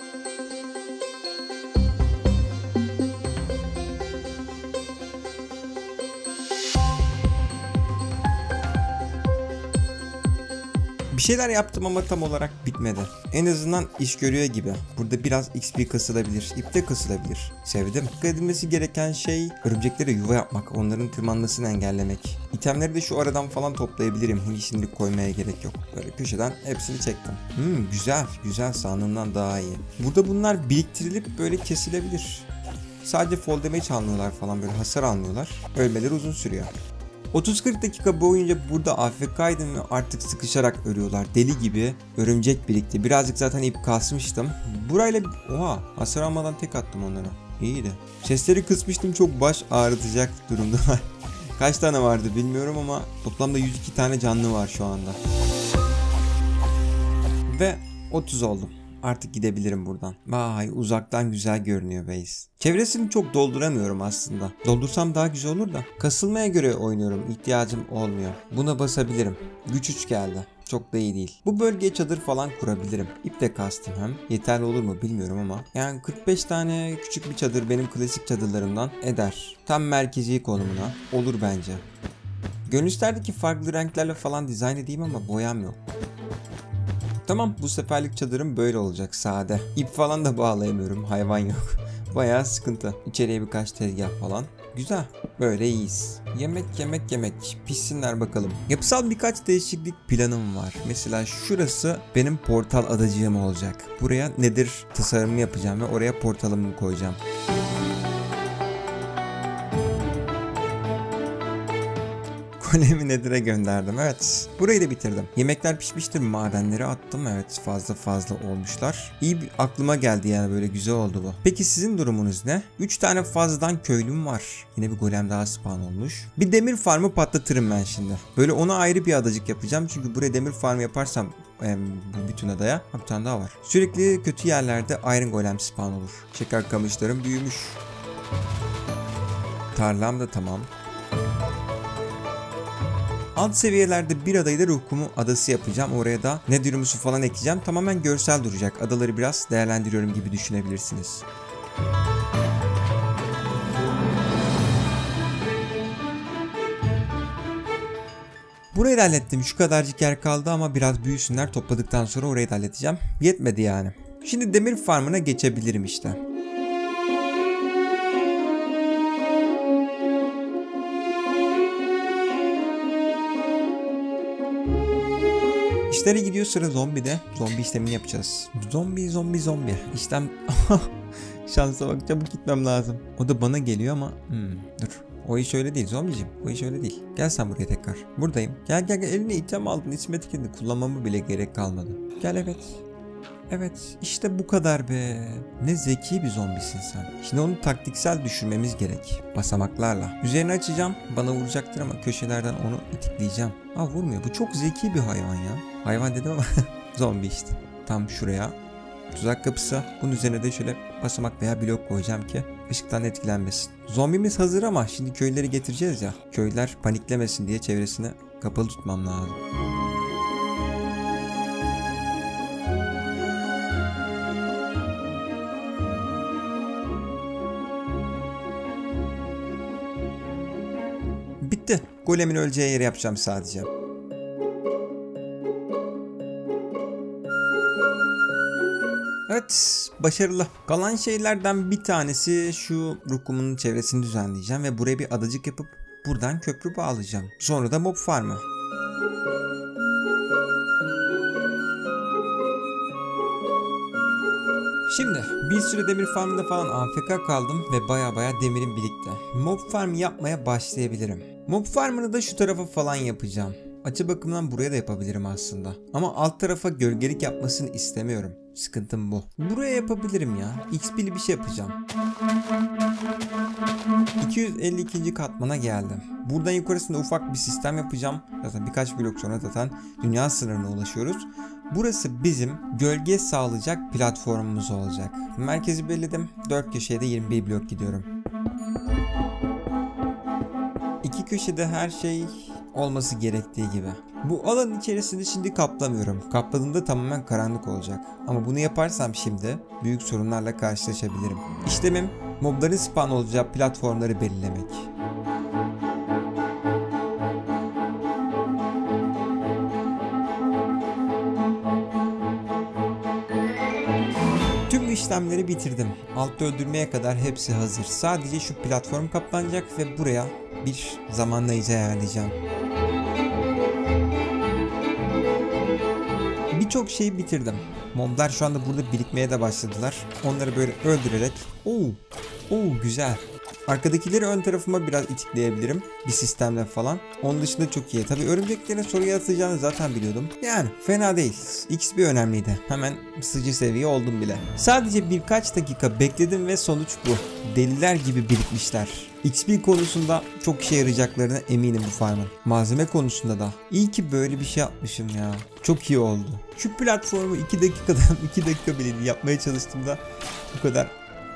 S1: Bir şeyler yaptım ama tam olarak bitmedi. En azından iş görüyor gibi. Burada biraz XP kasılabilir, ip de kasılabilir. Sevdim. Dikkat edilmesi gereken şey örümceklere yuva yapmak, onların tırmanmasını engellemek. İtemleri de şu aradan falan toplayabilirim. Hani şimdilik koymaya gerek yok. Böyle köşeden hepsini çektim. Güzel, sandığımdan daha iyi. Burada bunlar biriktirilip böyle kesilebilir. Sadece fall damage almıyorlar falan, böyle hasar almıyorlar. Ölmeleri uzun sürüyor. 30-40 dakika boyunca burada AFK'ydım ve artık sıkışarak ölüyorlar. Deli gibi örümcek birikti. Birazcık zaten ip kasmıştım. Burayla hasar almadan tek attım onlara. İyiydi. Sesleri kısmıştım, çok baş ağrıtacak durumdalar. Kaç tane vardı bilmiyorum ama toplamda 102 tane canlı var şu anda. Ve 30 oldum. Artık gidebilirim buradan. Vay, uzaktan güzel görünüyor base. Çevresini çok dolduramıyorum aslında. Doldursam daha güzel olur da. Kasılmaya göre oynuyorum. İhtiyacım olmuyor. Buna basabilirim. Güç 3 geldi. Çok da iyi değil. Bu bölgeye çadır falan kurabilirim. İp de kastım hem. Yeterli olur mu bilmiyorum ama. Yani 45 tane küçük bir çadır benim klasik çadırlarımdan eder. Tam merkezi konumuna. Olur bence. Gönül isterdi ki farklı renklerle falan dizayn edeyim ama boyam yok. Tamam, bu seferlik çadırım böyle olacak, sade. İp falan da bağlayamıyorum, hayvan yok. Bayağı sıkıntı. İçeriye birkaç tezgah falan. Güzel. Böyle iyiyiz. Yemek. Pişsinler bakalım. Yapısal birkaç değişiklik planım var. Mesela şurası benim portal adacığım olacak. Buraya nedir tasarımını yapacağım ve oraya portalımı koyacağım. Golemi Nether'e gönderdim. Evet. Burayı da bitirdim. Yemekler pişmiştir. Madenleri attım. Evet, fazla olmuşlar. İyi bir aklıma geldi yani, böyle güzel oldu bu. Peki sizin durumunuz ne? 3 tane fazladan köylüm var. Yine bir golem daha spawn olmuş. Bir demir farmı patlatırım ben şimdi. Böyle ona ayrı bir adacık yapacağım. Çünkü buraya demir farmı yaparsam bu bütün adaya bir tane daha var. Sürekli kötü yerlerde Iron Golem spawn olur. Şeker kamışlarım büyümüş. Tarlam da tamam. Alt seviyelerde bir adayı da ruh kumu adası yapacağım. Oraya da Nether su falan ekleyeceğim. Tamamen görsel duracak. Adaları biraz değerlendiriyorum gibi düşünebilirsiniz. Burayı da hallettim. Şu kadarcık yer kaldı ama biraz büyüsünler. Topladıktan sonra orayı da halledeceğim. Yetmedi yani. Şimdi demir farmına geçebilirim işte. İşleri gidiyor, sıra zombide. Zombi işlemini yapacağız. Zombi. İşlem... Şansa bak, çabuk gitmem lazım. O da bana geliyor ama... Dur. O iş öyle değil zombicim. O iş öyle değil. Gel sen buraya tekrar. Buradayım. Gel. Eline item aldın. İsmet kendini kullanmamı bile gerek kalmadı. Gel, evet. Evet, işte bu kadar be. Ne zeki bir zombisin sen. Şimdi onu taktiksel düşürmemiz gerek. Basamaklarla. Üzerini açacağım. Bana vuracaktır ama köşelerden onu itikleyeceğim. Vurmuyor. Bu çok zeki bir hayvan ya. Hayvan dedim ama zombi işte. Tam şuraya. Tuzak kapısı. Bunun üzerine de şöyle basamak veya blok koyacağım ki ışıktan etkilenmesin. Zombimiz hazır ama şimdi köyleri getireceğiz ya. Köyler paniklemesin diye çevresini kapalı tutmam lazım. Bitti. Golemin öleceği yeri yapacağım sadece. Evet, başarılı. Kalan şeylerden bir tanesi şu rukumun çevresini düzenleyeceğim ve buraya bir adacık yapıp buradan köprü bağlayacağım. Sonra da mob farmı. Şimdi bir süre demir farmında falan AFK kaldım ve baya demirim birikti. Mob farm yapmaya başlayabilirim. Mob farmını da şu tarafa falan yapacağım. Açı bakımından buraya da yapabilirim aslında. Ama alt tarafa gölgelik yapmasını istemiyorum. Sıkıntım bu. Buraya yapabilirim ya. XP'li bir şey yapacağım. 252. katmana geldim. Buradan yukarısında ufak bir sistem yapacağım. Zaten birkaç blok sonra zaten dünya sınırına ulaşıyoruz. Burası bizim gölge sağlayacak platformumuz olacak. Merkezi belirledim. 4 köşeye de 21 blok gidiyorum. İki köşede her şey olması gerektiği gibi. Bu alanın içerisini şimdi kaplamıyorum. Kapladığımda tamamen karanlık olacak. Ama bunu yaparsam şimdi büyük sorunlarla karşılaşabilirim. İşlemim mobların spawn olacağı platformları belirlemek. Tüm işlemleri bitirdim. Altta öldürmeye kadar hepsi hazır. Sadece şu platform kaplanacak ve buraya bir zamanlayıcı ayarlayacağım. Birçok şeyi bitirdim. Moblar şu anda burada birikmeye de başladılar. Onları böyle öldürerek... güzel. Arkadakileri ön tarafıma biraz itikleyebilirim. Bir sistemle falan. Onun dışında çok iyi. Tabii örümceklere soru yaratacağını zaten biliyordum. Yani fena değil. XP önemliydi. Hemen sıcı seviye oldum bile. Sadece birkaç dakika bekledim ve sonuç bu. Deliler gibi birikmişler. XP konusunda çok işe yarayacaklarına eminim bu farmın. Malzeme konusunda da. İyi ki böyle bir şey yapmışım ya. Çok iyi oldu. Şu platformu 2 dakika bile yapmaya çalıştığımda bu kadar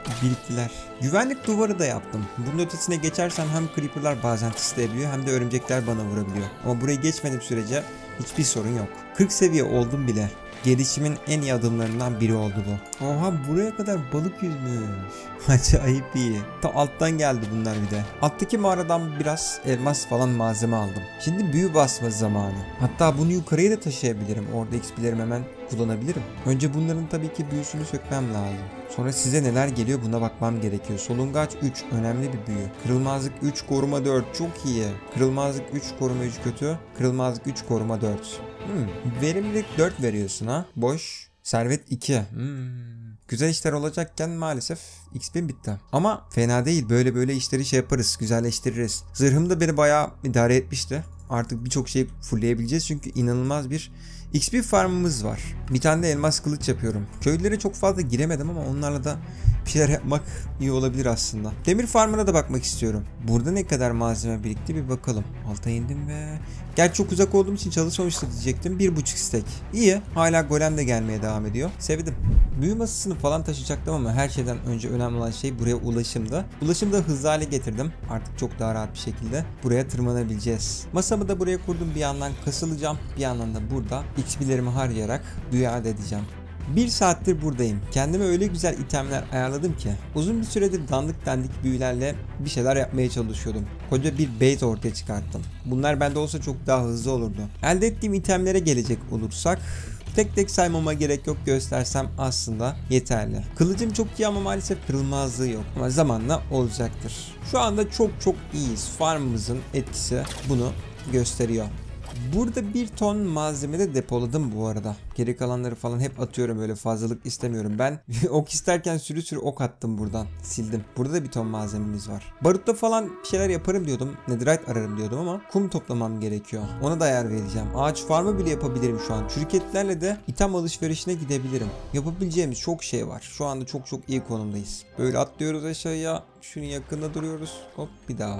S1: biriktiler. Güvenlik duvarı da yaptım. Bunun ötesine geçersem hem creeper'lar bazen tıslayabiliyor hem de örümcekler bana vurabiliyor. Ama burayı geçmediğim sürece hiçbir sorun yok. 40 seviye oldum bile. Gelişimin en iyi adımlarından biri oldu bu. Oha, buraya kadar balık yüzmüş. Acayip iyi. Ta alttan geldi bunlar bir de. Alttaki mağaradan biraz elmas falan malzeme aldım. Şimdi büyü basma zamanı. Hatta bunu yukarıya da taşıyabilirim. Orada XP'lerimi hemen kullanabilirim. Önce bunların tabii ki büyüsünü sökmem lazım. Sonra size neler geliyor buna bakmam gerekiyor. Solungaç 3 önemli bir büyü. Kırılmazlık 3 koruma 4 çok iyi. Kırılmazlık 3 koruma 3 kötü. Kırılmazlık 3 koruma 4. Verimlilik 4 veriyorsun ha. Boş. Servet 2. Güzel işler olacakken maalesef XP bitti. Ama fena değil. Böyle işleri şey yaparız. Güzelleştiririz. Zırhım da beni bayağı idare etmişti. Artık birçok şey fullleyebileceğiz. Çünkü inanılmaz bir XP farmımız var. Bir tane de elmas kılıç yapıyorum. Köylülere çok fazla giremedim ama onlarla da bir şeyler yapmak iyi olabilir aslında. Demir farmına da bakmak istiyorum. Burada ne kadar malzeme birikti bir bakalım. Alta indim ve... Gerçi çok uzak olduğum için çalışmamıştı diyecektim. 1,5 stack. İyi. Hala golem de gelmeye devam ediyor. Sevdim. Büyü masasını falan taşıyacaktım ama her şeyden önce önemli olan şey buraya ulaşımdı. Ulaşımı da hızlı hale getirdim. Artık çok daha rahat bir şekilde buraya tırmanabileceğiz. Masamı da buraya kurdum. Bir yandan kasılacağım. Bir yandan da burada XP'lerimi harcayarak büyü elde edeceğim. 1 saattir buradayım. Kendime öyle güzel itemler ayarladım ki uzun bir süredir dandik büyülerle bir şeyler yapmaya çalışıyordum. Koca bir base ortaya çıkarttım. Bunlar bende olsa çok daha hızlı olurdu. Elde ettiğim itemlere gelecek olursak tek tek saymama gerek yok, göstersem aslında yeterli. Kılıcım çok iyi ama maalesef kırılmazlığı yok. Ama zamanla olacaktır. Şu anda çok iyiyiz. Farmımızın etkisi bunu gösteriyor. Burada 1 ton malzeme de depoladım bu arada. Geri kalanları falan hep atıyorum, böyle fazlalık istemiyorum. Ben ok isterken sürü ok attım buradan. Sildim. Burada da 1 ton malzememiz var. Barutta falan bir şeyler yaparım diyordum. Netherite ararım diyordum ama kum toplamam gerekiyor. Ona da ayar vereceğim. Ağaç farmı bile yapabilirim şu an. Şirketlerle de item alışverişine gidebilirim. Yapabileceğimiz çok şey var. Şu anda çok iyi konumdayız. Böyle atlıyoruz aşağıya. Şunun yakında duruyoruz. Hop bir daha.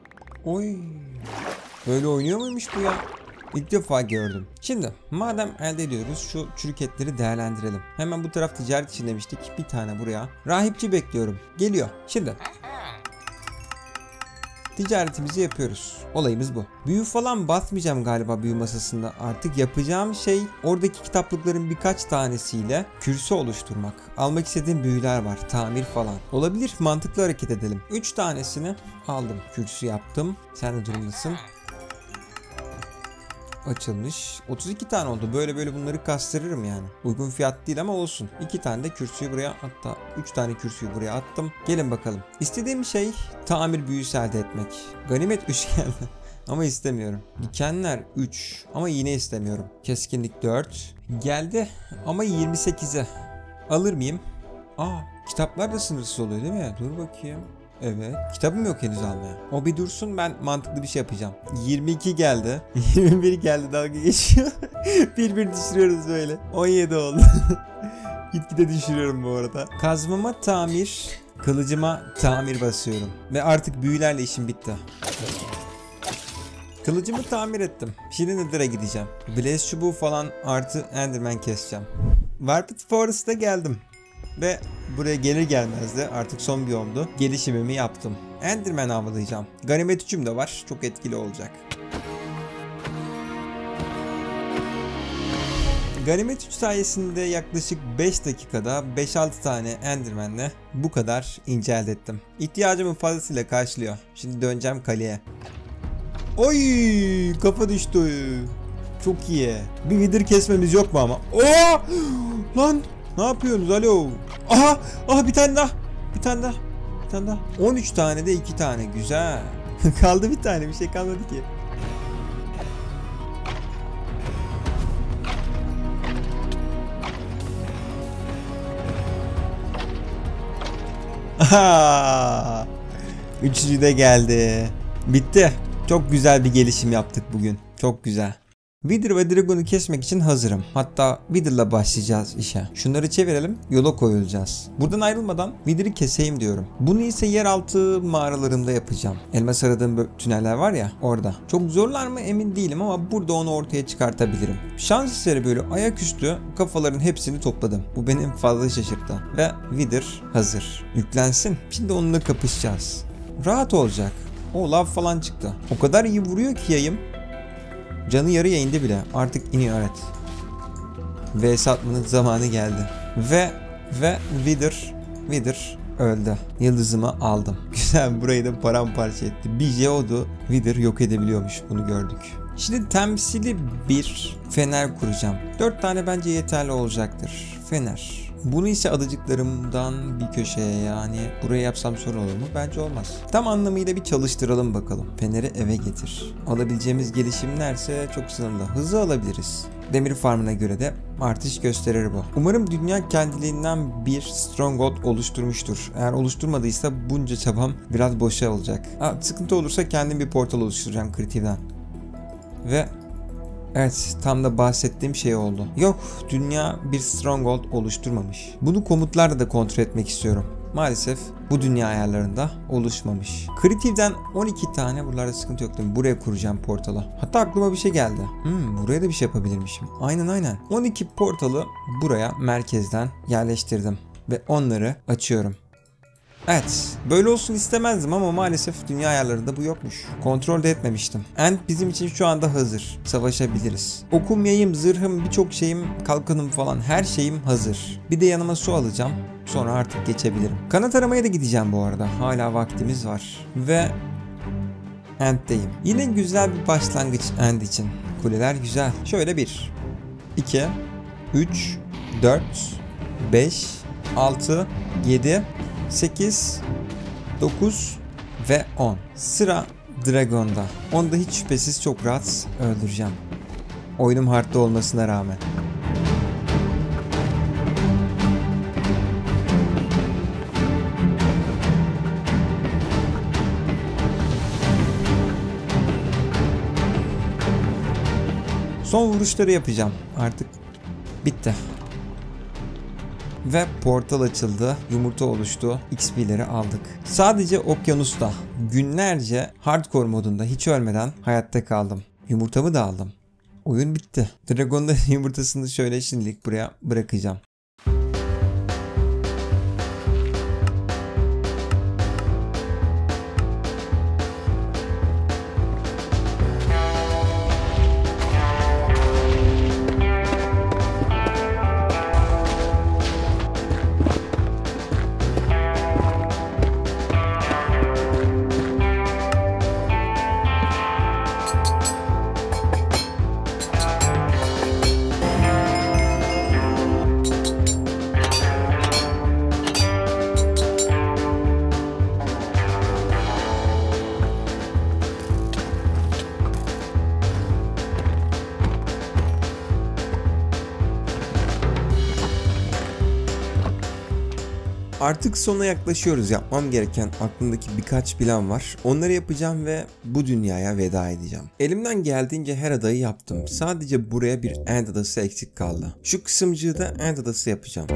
S1: Oy. Böyle oynuyor muymuş bu ya? İlk defa gördüm. Şimdi madem elde ediyoruz şu çürük etleri değerlendirelim. Hemen bu taraf ticaret için demiştik. Bir tane buraya. Rahipçi bekliyorum. Geliyor. Şimdi ticaretimizi yapıyoruz. Olayımız bu. Büyü falan basmayacağım galiba büyü masasında. Artık yapacağım şey oradaki kitaplıkların birkaç tanesiyle kürsü oluşturmak. Almak istediğim büyüler var. Tamir falan. Olabilir. Mantıklı hareket edelim. 3 tanesini aldım. Kürsü yaptım. Sen de durumdasın. Açılmış. 32 tane oldu. Böyle bunları kastırırım yani. Uygun fiyat değil ama olsun. 2 tane de kürsüyü buraya, hatta 3 tane kürsüyü buraya attım. Gelin bakalım. İstediğim şey tamir büyüsü elde etmek. Ganimet 3 geldi. Ama istemiyorum. Dikenler 3 ama yine istemiyorum. Keskinlik 4 geldi ama 28'e. Alır mıyım? Kitaplar da sınırsız oluyor değil mi? Dur bakayım. Evet. Kitabım yok henüz almaya. O bir dursun, ben mantıklı bir şey yapacağım. 22 geldi. 21 geldi, dalga geçiyor. bir düşürüyoruz böyle. 17 oldu. Gitgide düşürüyorum bu arada. Kazmama tamir, kılıcıma tamir basıyorum. Ve artık büyülerle işim bitti. Kılıcımı tamir ettim. Şimdi Nether'a gideceğim. Blaze çubuğu falan artı Enderman keseceğim. Warped Forest'a geldim. Ve buraya gelir gelmez de artık son biyomdu. Gelişimimi yaptım. Enderman avlayacağım. Ganimet 3'üm de var. Çok etkili olacak. Ganimet 3 sayesinde yaklaşık 5 dakikada 5-6 tane Enderman'le bu kadar ince elde ettim. İhtiyacımın fazlasıyla karşılıyor. Şimdi döneceğim kaleye. Oy, kafa düştü. Çok iyi. Bir vidir kesmemiz yok mu ama? Lan ne yapıyorsunuz? Alo. Aha bir tane daha. Bir tane daha. 13 tane de 2 tane. Güzel. Kaldı bir tane. Bir şey kalmadı ki. Aha. Üçüncü de geldi. Bitti. Çok güzel bir gelişim yaptık bugün. Çok güzel. Wither ve Dragon'u kesmek için hazırım. Hatta Wither'la başlayacağız işe. Şunları çevirelim, yola koyulacağız. Buradan ayrılmadan Wither'ı keseyim diyorum. Bunu ise yeraltı mağaralarında yapacağım. Elmas aradığım tüneller var ya, orada. Çok zorlar mı emin değilim ama burada onu ortaya çıkartabilirim. Şans eseri böyle ayaküstü kafaların hepsini topladım. Bu beni fazla şaşırttı. Ve Wither hazır. Yüklensin. Şimdi onunla kapışacağız. Rahat olacak. O lav falan çıktı. O kadar iyi vuruyor ki yayım. Canı yarıya indi bile. Artık iniyor, evet. VS atmanın zamanı geldi. Ve Wither öldü. Yıldızımı aldım. Güzel, burayı da paramparça etti. Bir Geodu Wither yok edebiliyormuş, bunu gördük. Şimdi temsili bir fener kuracağım. 4 tane bence yeterli olacaktır. Fener. Bunu ise adacıklarımdan bir köşeye, yani buraya yapsam sorun olur mu? Bence olmaz. Tam anlamıyla bir çalıştıralım bakalım. Feneri eve getir. Alabileceğimiz gelişimlerse çok sınırlı. Hızlı alabiliriz. Demir farmına göre de artış gösterir bu. Umarım dünya kendiliğinden bir stronghold oluşturmuştur. Eğer oluşturmadıysa bunca çabam biraz boşa olacak. Sıkıntı olursa kendim bir portal oluşturacağım Creative'den. Ve evet, tam da bahsettiğim şey oldu. Yok, dünya bir stronghold oluşturmamış. Bunu komutlarla da kontrol etmek istiyorum. Maalesef bu dünya ayarlarında oluşmamış. Creative'den 12 tane, buralarda sıkıntı yok değil mi? Buraya kuracağım portalı. Hatta aklıma bir şey geldi. Buraya da bir şey yapabilirmişim. Aynen. 12 portalı buraya merkezden yerleştirdim. Ve onları açıyorum. Evet, böyle olsun istemezdim ama maalesef dünya ayarlarında bu yokmuş. Kontrol de etmemiştim. End bizim için şu anda hazır. Savaşabiliriz. Okum, yayım, zırhım, birçok şeyim, kalkanım falan, her şeyim hazır. Bir de yanıma su alacağım. Sonra artık geçebilirim. Kanat aramaya da gideceğim bu arada. Hala vaktimiz var. Ve End'deyim. Yine güzel bir başlangıç End için. Kuleler güzel. Şöyle 1, 2, 3, 4, 5, 6, 7, 8, 9 ve 10. Sıra Dragon'da. Onu da hiç şüphesiz çok rahat öldüreceğim. Oyunum hard'da olmasına rağmen. Son vuruşları yapacağım. Artık bitti. Ve portal açıldı, yumurta oluştu, XP'leri aldık. Sadece okyanusta günlerce hardcore modunda hiç ölmeden hayatta kaldım. Yumurtamı da aldım. Oyun bitti. Dragon'da yumurtasını şöyle şimdilik buraya bırakacağım. Artık sona yaklaşıyoruz. Yapmam gereken aklımdaki birkaç plan var. Onları yapacağım ve bu dünyaya veda edeceğim. Elimden geldiğince her adayı yaptım. Sadece buraya bir End adası eksik kaldı. Şu kısımcığı da End adası yapacağım.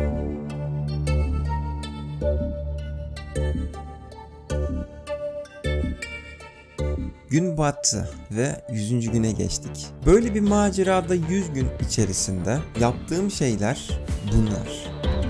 S1: Gün battı ve 100. güne geçtik. Böyle bir macerada 100 gün içerisinde yaptığım şeyler bunlar.